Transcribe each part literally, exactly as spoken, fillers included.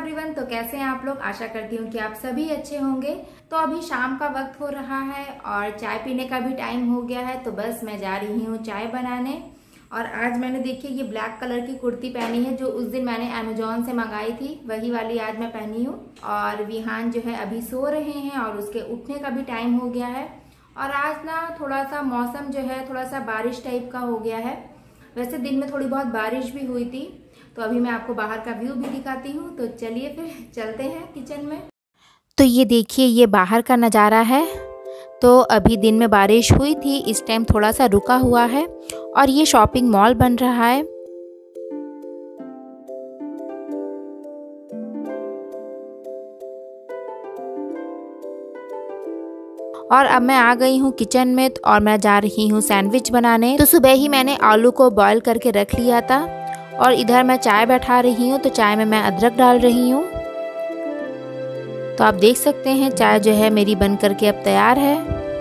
Everyone, तो कैसे हैं आप लोग। आशा करती हूँ कि आप सभी अच्छे होंगे। तो अभी शाम का वक्त हो रहा है और चाय पीने का भी टाइम हो गया है, तो बस मैं जा रही हूँ चाय बनाने। और आज मैंने देखिए ये ब्लैक कलर की कुर्ती पहनी है, जो उस दिन मैंने अमेजोन से मंगाई थी, वही वाली आज मैं पहनी हूँ। और विहान जो है अभी सो रहे हैं और उसके उठने का भी टाइम हो गया है। और आज ना थोड़ा सा मौसम जो है थोड़ा सा बारिश टाइप का हो गया है। वैसे दिन में थोड़ी बहुत बारिश भी हुई थी। तो अभी मैं आपको बाहर का व्यू भी दिखाती हूँ। तो चलिए फिर चलते हैं किचन में। तो ये देखिए ये बाहर का नज़ारा है। तो अभी दिन में बारिश हुई थी, इस टाइम थोड़ा सा रुका हुआ है और ये शॉपिंग मॉल बन रहा है। और अब मैं आ गई हूँ किचन में और मैं जा रही हूँ सैंडविच बनाने। तो सुबह ही मैंने आलू को बॉईल करके रख लिया था और इधर मैं चाय बैठा रही हूँ। तो चाय में मैं अदरक डाल रही हूँ। तो आप देख सकते हैं चाय जो है मेरी बन करके अब तैयार है।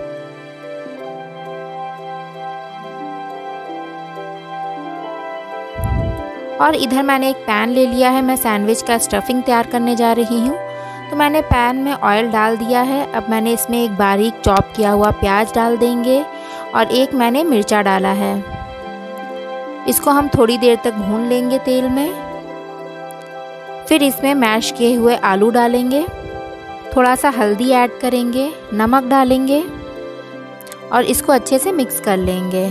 और इधर मैंने एक पैन ले लिया है, मैं सैंडविच का स्टफिंग तैयार करने जा रही हूँ। तो मैंने पैन में ऑयल डाल दिया है। अब मैंने इसमें एक बारीक चॉप किया हुआ प्याज डाल देंगे और एक मैंने मिर्चा डाला है। इसको हम थोड़ी देर तक भून लेंगे तेल में। फिर इसमें मैश किए हुए आलू डालेंगे, थोड़ा सा हल्दी ऐड करेंगे, नमक डालेंगे और इसको अच्छे से मिक्स कर लेंगे।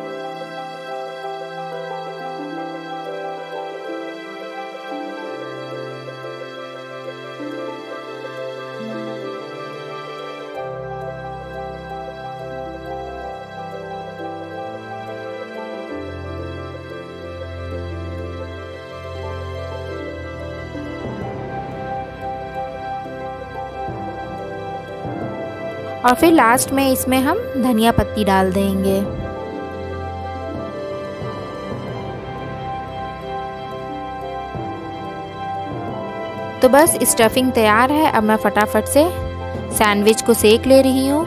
और फिर लास्ट में इसमें हम धनिया पत्ती डाल देंगे। तो बस स्टफिंग तैयार है। अब मैं फटाफट से सैंडविच को सेक ले रही हूँ।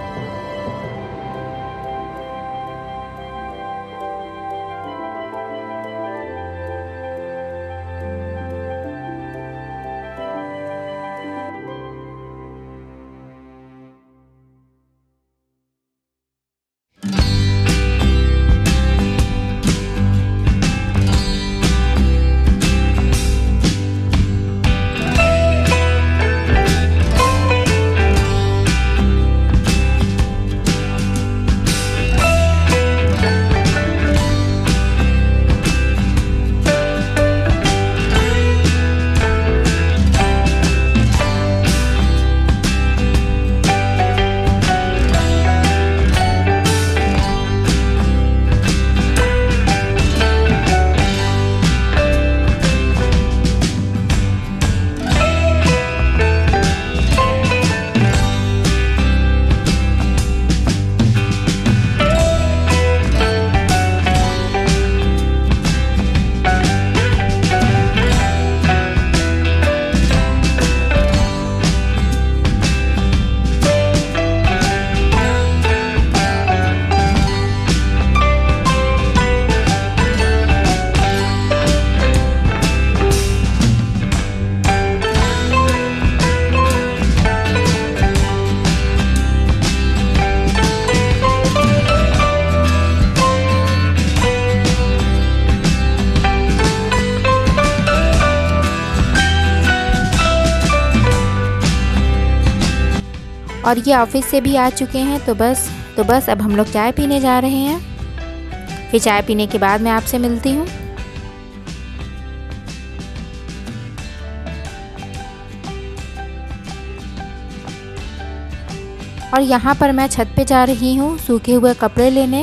और ये ऑफिस से भी आ चुके हैं। तो बस तो बस अब हम लोग चाय पीने जा रहे हैं। फिर चाय पीने के बाद मैं आपसे मिलती हूँ। और यहाँ पर मैं छत पे जा रही हूँ सूखे हुए कपड़े लेने।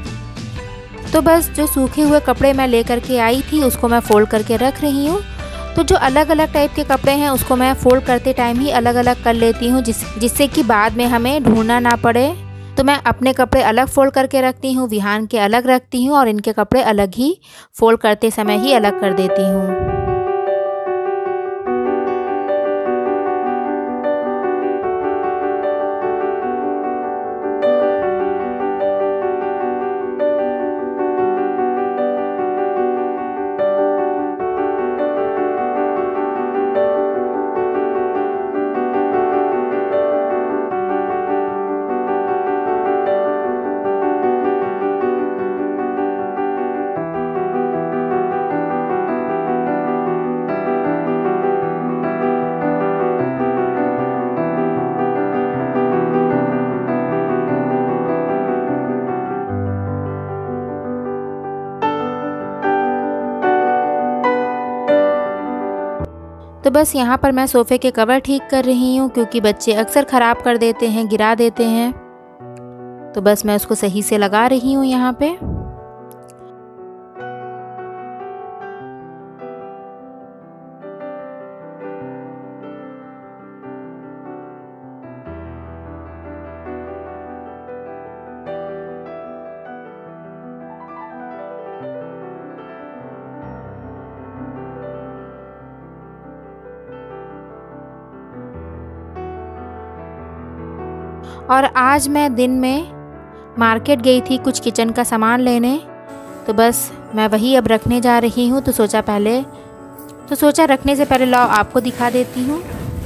तो बस जो सूखे हुए कपड़े मैं लेकर के आई थी उसको मैं फोल्ड करके रख रही हूँ। तो जो अलग अलग टाइप के कपड़े हैं उसको मैं फोल्ड करते टाइम ही अलग अलग कर लेती हूँ, जिस जिससे कि बाद में हमें ढूंढना ना पड़े। तो मैं अपने कपड़े अलग फोल्ड करके रखती हूँ, विहान के अलग रखती हूँ और इनके कपड़े अलग ही फोल्ड करते समय ही अलग कर देती हूँ। तो बस यहाँ पर मैं सोफ़े के कवर ठीक कर रही हूँ, क्योंकि बच्चे अक्सर ख़राब कर देते हैं, गिरा देते हैं। तो बस मैं उसको सही से लगा रही हूँ यहाँ पे। और आज मैं दिन में मार्केट गई थी कुछ किचन का सामान लेने, तो बस मैं वही अब रखने जा रही हूँ। तो सोचा पहले तो सोचा रखने से पहले लाओ आपको दिखा देती हूँ।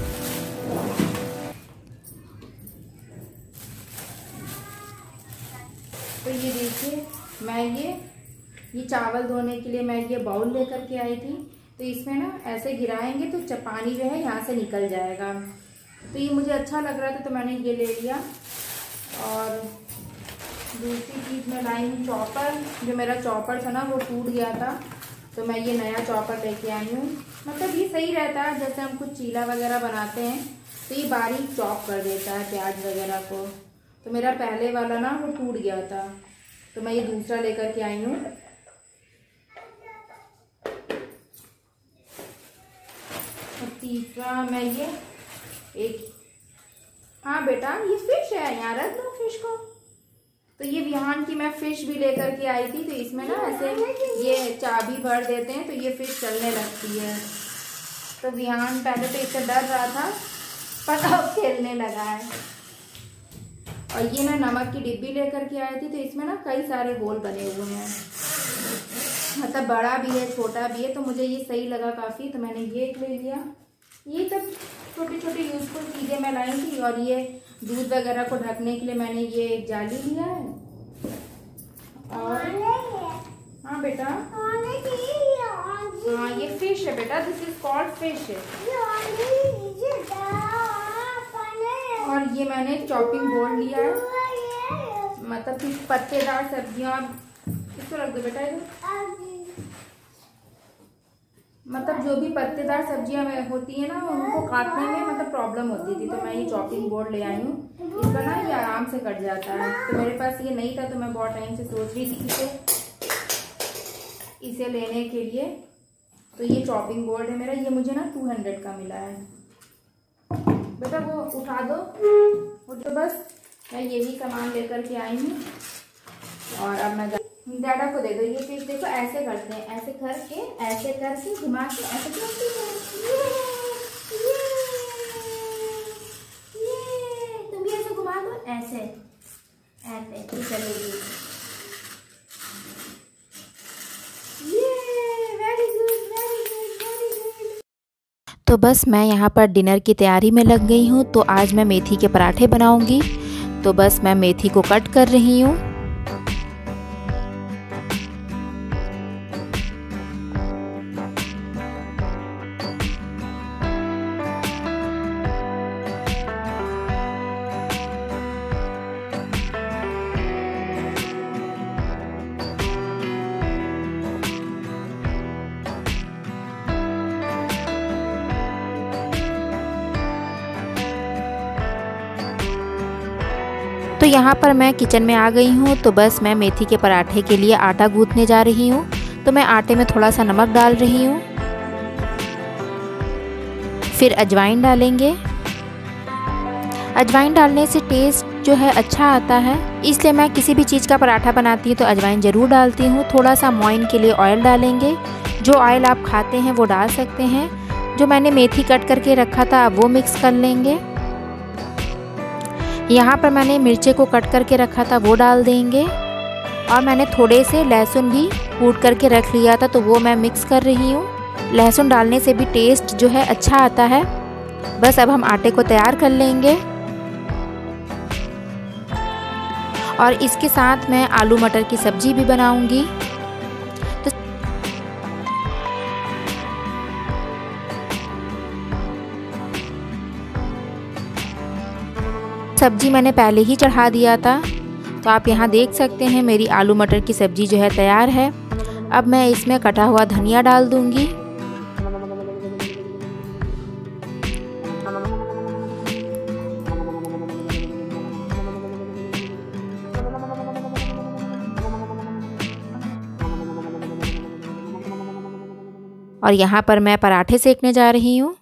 तो ये देखिए, मैं ये ये चावल धोने के लिए मैं ये बाउल लेकर के आई थी। तो इसमें ना ऐसे गिराएंगे तो पानी जो है यहाँ से निकल जाएगा। तो ये मुझे अच्छा लग रहा था तो मैंने ये ले लिया। और दूसरी चीज़ मैं लाई हूँ चॉपर। जो मेरा चॉपर था ना वो टूट गया था, तो मैं ये नया चॉपर लेके आई हूँ। मतलब ये सही रहता है, जैसे हम कुछ चीला वगैरह बनाते हैं तो ये बारीक चॉप कर देता है प्याज वगैरह को। तो मेरा पहले वाला ना वो टूट गया था, तो मैं ये दूसरा लेकर के आई हूँ। और तीसरा मैं ये एक, हाँ बेटा ये फिश है, यहाँ रख दो फिश को। तो ये विहान की मैं फिश भी लेकर के आई थी। तो इसमें ना ऐसे ये चाबी भर देते हैं तो ये फिश चलने लगती है। तो विहान पहले तो इससे डर रहा था, पर अब खेलने लगा है। और ये मैं नमक की डिब्बी लेकर के आई थी। तो इसमें ना कई सारे होल बने हुए हैं, मतलब बड़ा भी है छोटा भी है। तो मुझे ये सही लगा काफ़ी, तो मैंने ये एक ले लिया। ये सब छोटी छोटी यूजफुल चीज़ें मैं लाई थी। और ये दूध वगैरह को ढकने के लिए मैंने ये एक जाली लिया है। और हाँ बेटा, हाँ ये फिश है बेटा, दिस इज कॉल्ड फिश। और ये मैंने चॉपिंग बोर्ड लिया है, मतलब कि पत्तेदार सब्जियां। इसको रख दो बेटा इधर। मतलब जो भी पत्तेदार सब्जियां होती है ना उनको काटने में मतलब प्रॉब्लम होती थी, तो मैं ये चॉपिंग बोर्ड ले आई हूँ। इसका ना ये आराम से कट जाता है। तो मेरे पास ये नहीं था, तो मैं बहुत टाइम से सोच रही थी इसे इसे लेने के लिए। तो ये चॉपिंग बोर्ड है मेरा, ये मुझे ना टू हंड्रेड का मिला है। बेटा वो उठा दो। तो बस मैं यही सामान लेकर के आई हूँ। और अब मैं डैडा को दे दो। ये फिश देखो ऐसे करते हैं, ऐसे करके ऐसे करके घुमा के ऐसे करते हैं। ये ये ये तुम भी ऐसे घुमा दो, ऐसे ऐसे तो चलेगी। ये very good very good very good. तो बस मैं यहाँ पर डिनर की तैयारी में लग गई हूँ। तो आज मैं मेथी के पराठे बनाऊँगी। तो बस मैं मेथी को कट कर रही हूँ। तो यहाँ पर मैं किचन में आ गई हूँ। तो बस मैं मेथी के पराठे के लिए आटा गूँथने जा रही हूँ। तो मैं आटे में थोड़ा सा नमक डाल रही हूँ। फिर अजवाइन डालेंगे। अजवाइन डालने से टेस्ट जो है अच्छा आता है, इसलिए मैं किसी भी चीज़ का पराठा बनाती हूँ तो अजवाइन ज़रूर डालती हूँ। थोड़ा सा मोइन के लिए ऑयल डालेंगे, जो ऑयल आप खाते हैं वो डाल सकते हैं। जो मैंने मेथी कट करके रखा था वो मिक्स कर लेंगे। यहाँ पर मैंने मिर्चे को कट करके रखा था वो डाल देंगे, और मैंने थोड़े से लहसुन भी कूट करके रख लिया था तो वो मैं मिक्स कर रही हूँ। लहसुन डालने से भी टेस्ट जो है अच्छा आता है। बस अब हम आटे को तैयार कर लेंगे, और इसके साथ मैं आलू मटर की सब्जी भी बनाऊंगी। तो सब्जी मैंने पहले ही चढ़ा दिया था, तो आप यहाँ देख सकते हैं मेरी आलू मटर की सब्जी जो है तैयार है। अब मैं इसमें कटा हुआ धनिया डाल दूंगी। और यहाँ पर मैं पराठे सेकने जा रही हूँ।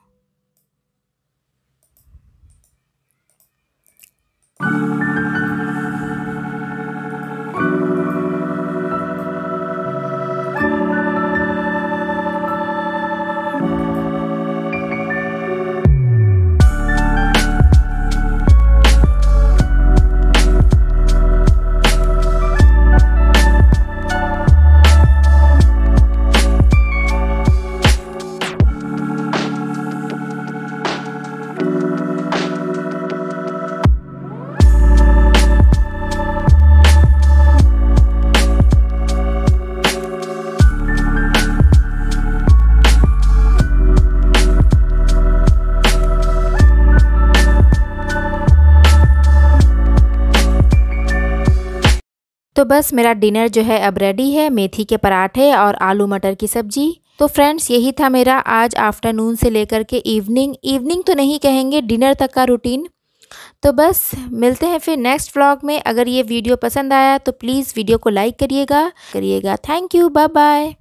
तो बस मेरा डिनर जो है अब रेडी है, मेथी के पराठे और आलू मटर की सब्जी। तो फ्रेंड्स यही था मेरा आज आफ्टरनून से लेकर के इवनिंग इवनिंग तो नहीं कहेंगे, डिनर तक का रूटीन। तो बस मिलते हैं फिर नेक्स्ट व्लॉग में। अगर ये वीडियो पसंद आया तो प्लीज़ वीडियो को लाइक करिएगा करिएगा थैंक यू, बाय बाय।